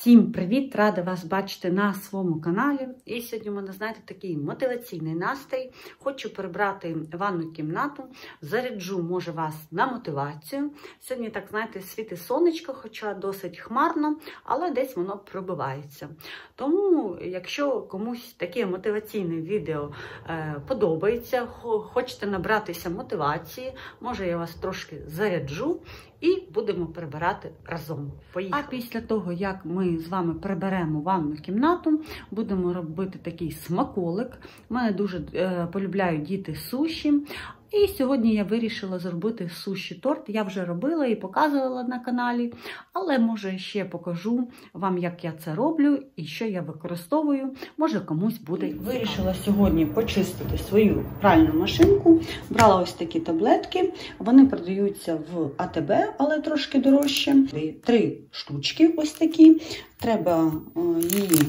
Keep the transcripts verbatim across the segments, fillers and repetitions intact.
Всім привіт! Рада вас бачити на своєму каналі. І сьогодні у мене, знаєте, такий мотиваційний настрій. Хочу прибрати ванну кімнату, заряджу, може, вас на мотивацію. Сьогодні, так, знаєте, світить сонечко, хоча досить хмарно, але десь воно пробивається. Тому, якщо комусь таке мотиваційне відео е, подобається, хочете набратися мотивації, може, я вас трошки заряджу і будемо прибирати разом. Поїхали! А після того, як ми з вами приберемо ванну кімнату, будемо робити такий смаколик. Мене дуже е, полюбляють діти суші. І сьогодні я вирішила зробити суші-торт. Я вже робила і показувала на каналі, але, може, ще покажу вам, як я це роблю і що я використовую. Може, комусь буде. Вирішила сьогодні почистити свою пральну машинку. Брала ось такі таблетки. Вони продаються в А Те Бе, але трошки дорожче. Три штучки ось такі. Треба її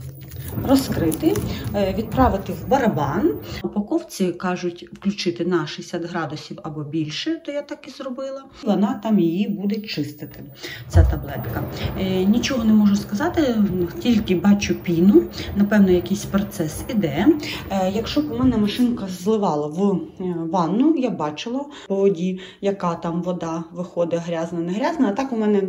розкрити, відправити в барабан. В упаковці кажуть включити на шістдесят градусів або більше, то я так і зробила. Вона там її буде чистити, ця таблетка. Нічого не можу сказати, тільки бачу піну, напевно, якийсь процес іде. Якщо б у мене машинка зливала в ванну, я бачила по воді, яка там вода виходить, грязна, не грязна, а так у мене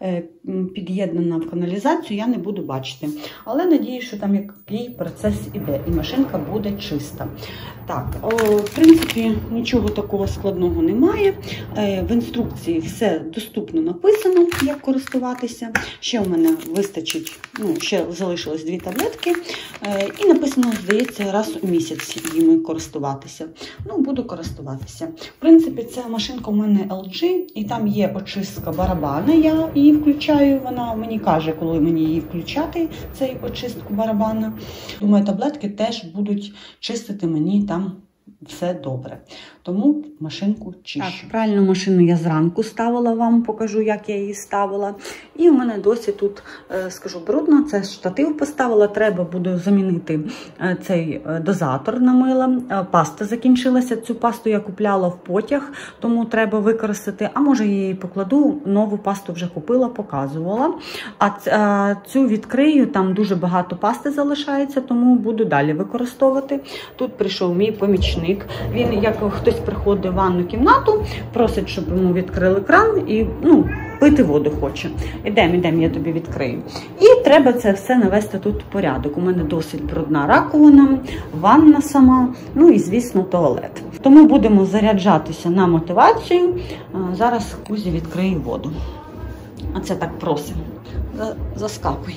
під'єднана в каналізацію, я не буду бачити. Але надіюсь, що там який процес іде, і машинка буде чиста. Так, о, в принципі, нічого такого складного немає. Е, в інструкції все доступно написано, як користуватися. Ще у мене вистачить, ну, ще залишилось дві таблетки. Е, і написано, здається, раз у місяць їми користуватися. Ну, буду користуватися. В принципі, ця машинка у мене Ел Джі, і там є очистка барабана, я її включаю, вона мені каже, коли мені її включати, цей очистку барабана. Думаю, таблетки теж будуть чистити мені там все добре. Тому машинку чищу. Так, пральну машину я зранку ставила, вам покажу, як я її ставила. І у мене досі тут, скажу, брудно. Це штатив поставила, треба буде замінити цей дозатор на мила. Паста закінчилася, цю пасту я купляла в потяг, тому треба використати. А може, я її покладу, нову пасту вже купила, показувала. А цю відкрию, там дуже багато пасти залишається, тому буду далі використовувати. Тут прийшов мій помічник. Він, як хтось приходить в ванну кімнату, просить, щоб йому відкрили кран і, ну, пити воду хоче. Ідемо, ідемо, я тобі відкрию. І треба це все навести тут в порядок. У мене досить брудна раковина, ванна сама, ну і, звісно, туалет. Тому будемо заряджатися на мотивацію. Зараз Кузя відкриє воду. А це так просить. Заскакуй.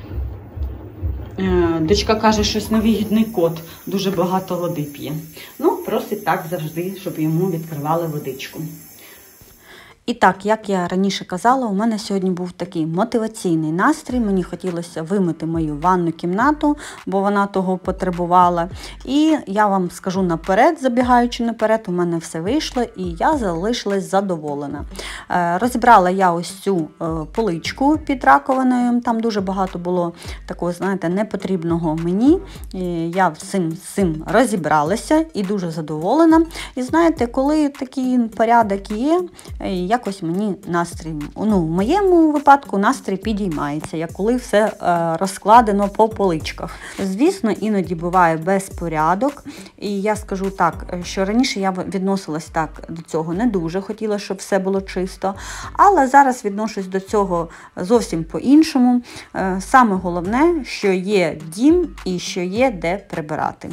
Дочка каже, щось невигідний кот, дуже багато води п'є. Ну, просить так завжди, щоб йому відкривали водичку. І так, як я раніше казала, у мене сьогодні був такий мотиваційний настрій. Мені хотілося вимити мою ванну кімнату, бо вона того потребувала. І я вам скажу наперед, забігаючи наперед, у мене все вийшло і я залишилась задоволена. Розібрала я ось цю поличку під раковиною. Там дуже багато було такого, знаєте, непотрібного мені. Я всім з цим розібралася і дуже задоволена. І знаєте, коли такий порядок є, якось мені настрій, ну, в моєму випадку настрій підіймається, як коли все е, розкладено по поличках. Звісно, іноді буває безпорядок, і я скажу так, що раніше я відносилась так до цього не дуже, хотіла, щоб все було чисто, але зараз відношусь до цього зовсім по-іншому. Е, саме головне, що є дім і що є де прибирати.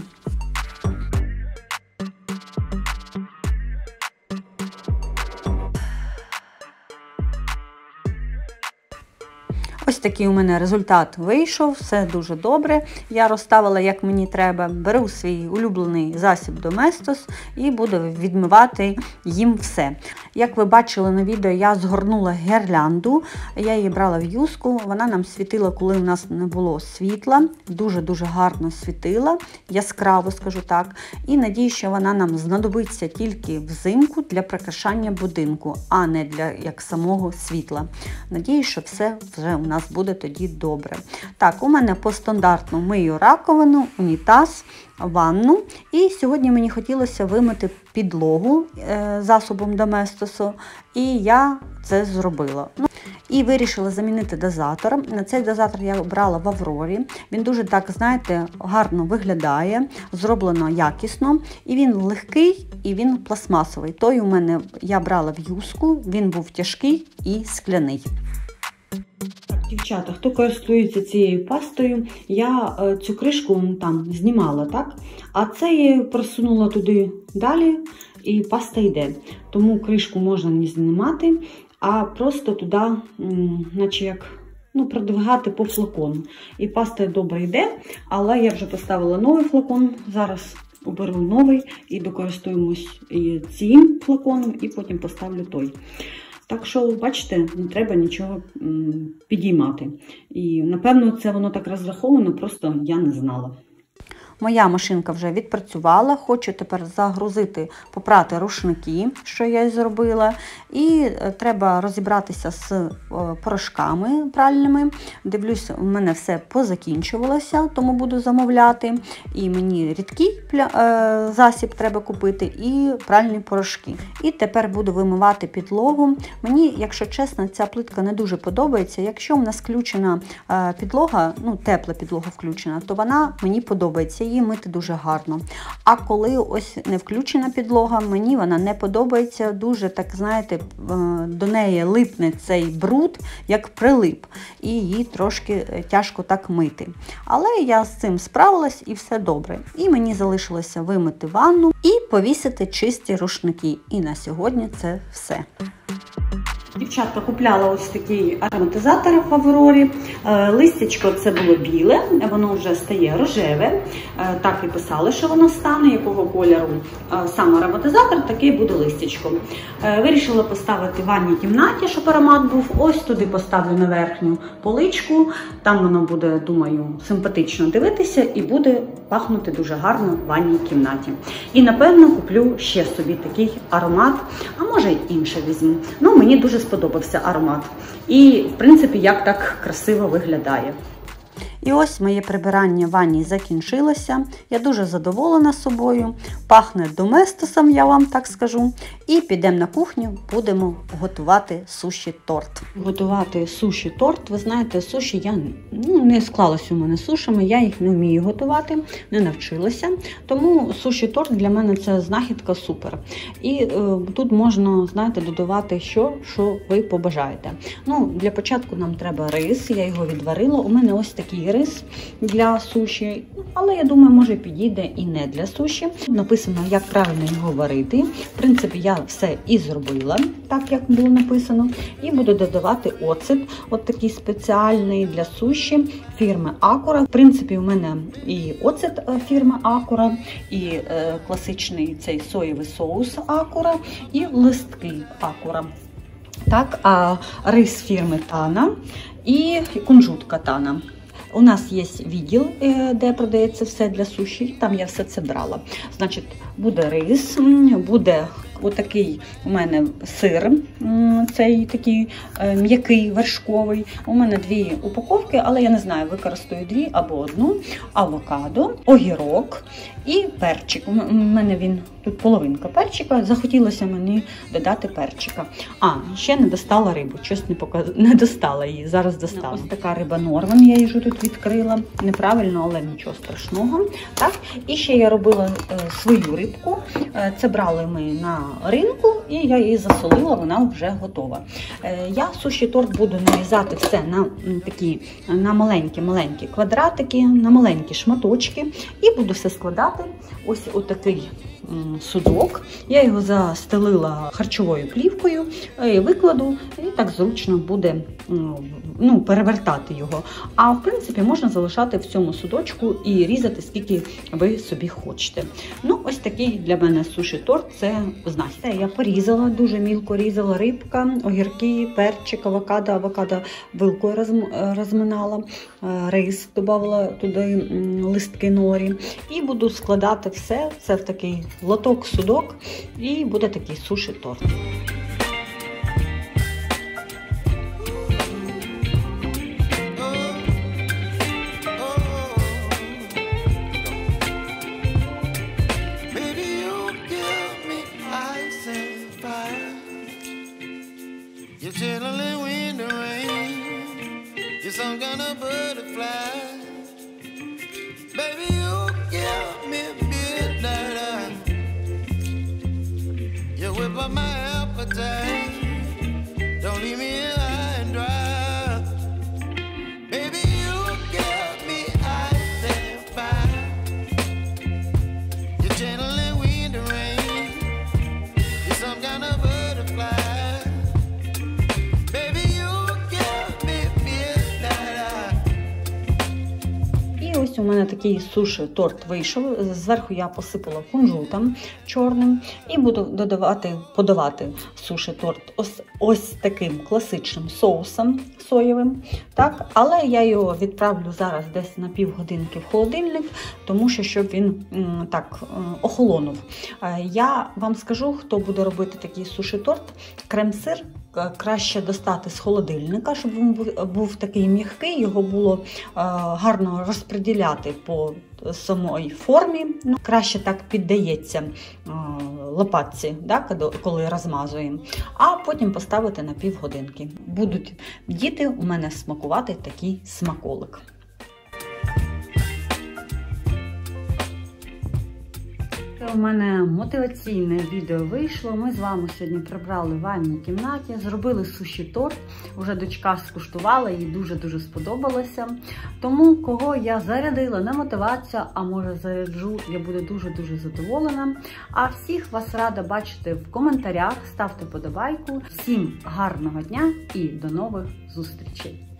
Ось такий у мене результат вийшов, все дуже добре. Я розставила, як мені треба. Беру свій улюблений засіб Доместос і буду відмивати їм все. Як ви бачили на відео, я згорнула гірлянду. Я її брала в юску, вона нам світила, коли у нас не було світла. Дуже-дуже гарно світила, яскраво, скажу так. І надію, що вона нам знадобиться тільки взимку для прикрашання будинку, а не для як самого світла. Надію, що все вже у нас буде тоді добре. Так, у мене по стандартну мию раковину, унітаз, ванну. І сьогодні мені хотілося вимити підлогу засобом Доместосу, і я це зробила. Ну, і вирішила замінити дозатор. Цей дозатор я брала в Аврорі. Він дуже, так, знаєте, гарно виглядає, зроблено якісно. І він легкий, і він пластмасовий. Той у мене я брала в Юску, він був тяжкий і скляний. Так, дівчата, хто користується цією пастою, я е, цю кришку там знімала, так? А це я просунула туди далі, і паста йде. Тому кришку можна не знімати, а просто туди, м, наче як, ну, продвигати по флакону. І паста добре йде, але я вже поставила новий флакон, зараз оберу новий і докористуємось і цим флаконом, і потім поставлю той. Так що, бачите, не треба нічого підіймати. І, напевно, це воно так розраховано, просто я не знала. Моя машинка вже відпрацювала, хочу тепер загрузити, попрати рушники, що я і зробила. І треба розібратися з порошками пральними. Дивлюсь, у мене все позакінчувалося, тому буду замовляти. І мені рідкий засіб треба купити, і пральні порошки. І тепер буду вимивати підлогу. Мені, якщо чесно, ця плитка не дуже подобається. Якщо в нас включена підлога, ну, тепла підлога включена, то вона мені подобається. Її мити дуже гарно. А коли ось не включена підлога, мені вона не подобається. Дуже, так, знаєте, до неї липне цей бруд, як прилип. І її трошки тяжко так мити. Але я з цим справилась і все добре. І мені залишилося вимити ванну і повісити чисті рушники. І на сьогодні це все. Дівчатка, купляла ось такий ароматизатор в Аврорі. Листячко це було біле, воно вже стає рожеве. Так і писали, що воно стане, якого кольору сам ароматизатор, такий буде листячко. Вирішила поставити в ванній кімнаті, щоб аромат був. Ось туди поставлю на верхню поличку. Там воно буде, думаю, симпатично дивитися і буде пахнути дуже гарно в ванній кімнаті. І, напевно, куплю ще собі такий аромат, а може й інший візьму. Ну, мені дуже сподобався аромат. І, в принципі, як так красиво виглядає. І ось моє прибирання в ванні закінчилося. Я дуже задоволена собою. Пахне доместосом, я вам так скажу. І підемо на кухню, будемо готувати суші-торт. Готувати суші-торт, ви знаєте, суші я, ну, не склалося у мене сушами, я їх не вмію готувати, не навчилася. Тому суші-торт для мене це знахідка супер. І е, тут можна, знаєте, додавати що, що ви побажаєте. Ну, для початку нам треба рис, я його відварила. У мене ось такий рис для суші, але я думаю, може підійде і не для суші. Написано, як правильно його варити. В принципі, я все і зробила, так як було написано. І буду додавати оцет, от такий спеціальний для суші фірми Акура. В принципі, у мене і оцет фірми Акура, і е, класичний цей соєвий соус Акура, і листки Акура. Так, а рис фірми Тана і кунжутка Тана. У нас є відділ, де продається все для суші, там я все це брала. Значить, буде рис, буде отакий у мене сир, цей такий м'який, вершковий. У мене дві упаковки, але я не знаю, використаю дві або одну. Авокадо, огірок і перчик. У мене він, тут половинка перчика, захотілося мені додати перчика. А, ще не достала рибу, щось не, показ... не достала її, зараз достану. Ось така риба Норвен, я її вже тут відкрила. Неправильно, але нічого страшного. Так, і ще я робила е, свою рибку. Е, це брали ми на ринку, і я її засолила, вона вже готова. Е, я суші-торт буду нарізати все на такі, на маленькі-маленькі квадратики, на маленькі шматочки, і буду все складати. Ось отакий судок. Я його застелила харчовою плівкою, викладу, і так зручно буде, ну, перевертати його. А в принципі можна залишати в цьому судочку і різати, скільки ви собі хочете. Ну, ось такий для мене суші-торт, це знахідка. Я порізала, дуже мілко різала рибка, огірки, перчик, авокадо, авокадо вилкою розминала, рис, додавала туди листки норі. І буду складати все, це в такий лоток-судок, і буде такий суші-торт. Baby, you give me You're chilling in the rain. You're some kind of butterfly. Baby, you give me midnight. You whip up my appetite. Don't leave me here high and dry. Baby, you give me ice and fire. You're channeling wind and rain. You're some kind of butterfly. Baby, you give me midnight. І ось у мене такий суші-торт вийшов. Зверху я посипала кунжутом чорним і буду додавати, подавати суші-торт ось, ось таким класичним соусом соєвим. Так? Але я його відправлю зараз десь на півгодинки в холодильник, тому що щоб він м, так охолонув. Я вам скажу, хто буде робити такий суші-торт. Крем-сир краще достати з холодильника, щоб він був такий м'який, його було е, гарно розподіляти по самій формі. Ну, краще так піддається е, лопатці, да, коли розмазуємо. А потім поставити на півгодинки. Будуть діти у мене смакувати такий смаколик. У мене мотиваційне відео вийшло. Ми з вами сьогодні прибрали в ванній кімнаті, зробили суші-торт. Уже дочка скуштувала, їй дуже-дуже сподобалося. Тому, кого я зарядила на мотивацію, а може заряджу, я буду дуже-дуже задоволена. А всіх вас рада бачити в коментарях, ставте подобайку. Всім гарного дня і до нових зустрічей!